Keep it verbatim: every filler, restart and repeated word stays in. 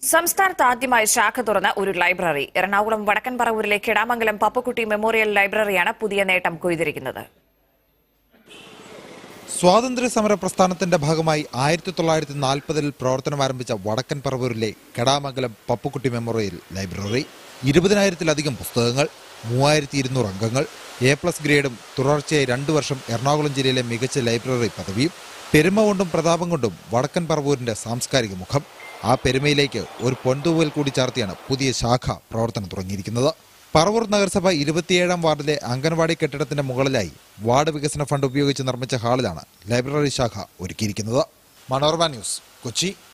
സംസ്ഥാനത്ത് ആദ്യമായി ശാഖ തുറന്ന ഒരു ലൈബ്രറി. എറണാകുളം വടക്കൻ പറവൂരിലെ കിടാമംഗലം പപ്പുക്കുട്ടി മെമ്മോറിയൽ ലൈബ്രറിയാണ് പുതിയ നേട്ടം കൊയ്തിരിക്കുന്നത്. സ്വാതന്ത്ര്യ സമര പ്രസ്ഥാനത്തിന്റെ ഭാഗമായി ആയിരത്തി തൊള്ളായിരത്തി നാൽപ്പതിൽ പ്രവർത്തനം ആരംഭിച്ച വടക്കൻ പറവൂരിലെ കിടാമംഗലം പപ്പുക്കുട്ടി മെമ്മോറിയൽ ലൈബ്രറി ഇരുപതിനായിരത്തിലധികം പുസ്തകങ്ങൾ, മൂവായിരത്തി ഇരുന്നൂറ് അംഗങ്ങൾ, എ പ്ലസ് ഗ്രേഡും തുടർച്ചയായി രണ്ടു വർഷം എറണാകുളം ജില്ലയിലെ മികച്ച ലൈബ്രറി പദവിയും, പെരുമ കൊണ്ടും പ്രതാപം കൊണ്ടും വടക്കൻ പറവൂരിന്റെ സാംസ്കാരിക മുഖം. ആ പെരുമയിലേക്ക് ഒരു പൊൻതൂവൽ കൂടി ചാർത്തിയാണ് പുതിയ ശാഖ പ്രവർത്തനം തുടങ്ങിയിരിക്കുന്നത്. പറവൂർ നഗരസഭ ഇരുപത്തിയേഴാം വാർഡിലെ അംഗൻവാടി കെട്ടിടത്തിന്റെ മുകളിലായി വാർഡ് വികസന ഫണ്ട് ഉപയോഗിച്ച് നിർമ്മിച്ച ഹാളിലാണ് ലൈബ്രറി ശാഖ ഒരുക്കിയിരിക്കുന്നത്. മനോരമ ന്യൂസ്, കൊച്ചി.